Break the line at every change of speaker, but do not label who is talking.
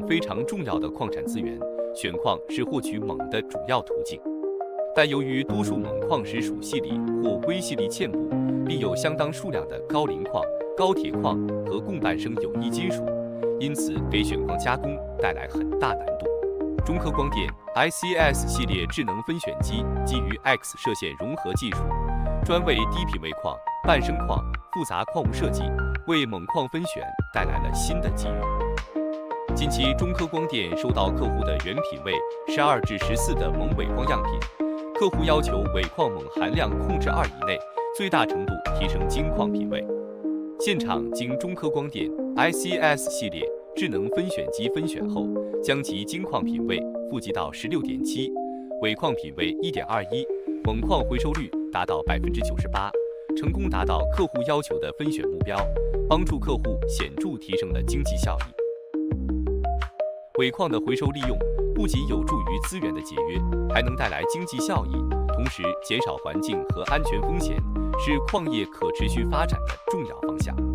非常重要的矿产资源，选矿是获取锰的主要途径。但由于多数锰矿石属细粒或微细粒嵌补，并有相当数量的高磷矿、高铁矿和共伴生有益金属，因此给选矿加工带来很大难度。中科光电 ICS 系列智能分选机基于 X 射线融合技术，专为低品位矿、伴生矿、复杂矿物设计，为锰矿分选带来了新的机遇。近期，中科光电收到客户的原品位12至14的锰伪矿样品，客户要求伪矿锰含量控制2以内，最大程度提升精矿品位。现场经中科光电 ICS 系列智能分选机分选后，将其精矿品位负极到16.7，伪矿品位1.21，锰矿回收率达到98%，成功达到客户要求的分选目标，帮助客户显著提升了经济效益。伪矿的回收利用不仅有助于资源的节约，还能带来经济效益，同时减少环境和安全风险，是矿业可持续发展的重要方向。